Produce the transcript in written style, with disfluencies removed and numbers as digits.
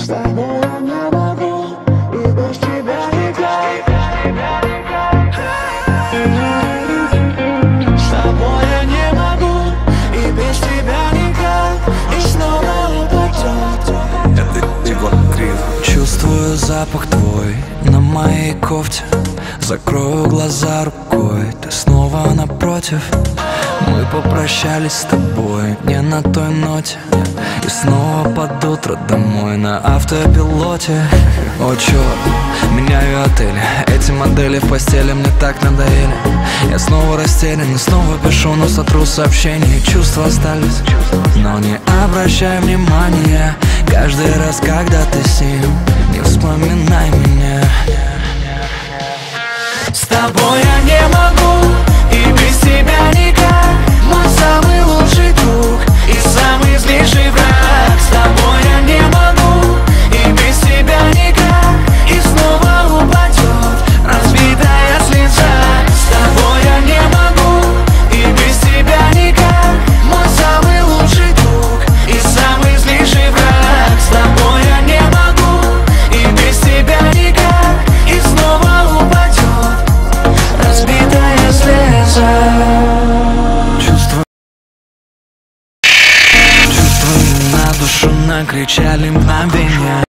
тобой я не могу, и без тебя никак. С тобой я не могу, и без тебя никак. И снова упадет. Это Егор Крид. Чувствую запах твой на моей кофте. Закрою глаза рукой, ты снова напротив. Мы попрощались с тобой не на той ноте, и снова под утро домой на автопилоте. О, черт, меняю отели, эти модели в постели мне так надоели. Я снова растерян и снова пишу, но сотру сообщения. Чувства остались, но не обращай внимания. Каждый раз, когда ты с ним, не вспоминай меня. С тобой я не могу, и без тебя никак. Мой самый лучший друг и самый злейший враг. С тобой я не могу, и без тебя никак. И снова упадет разбитая слеза. С тобой я не могу, и без тебя никак. Мой самый лучший друг и самый злейший враг. С тобой я не могу, и без тебя никак. И снова упадет разбитая слеза. Чувства на душу накричали мгновения.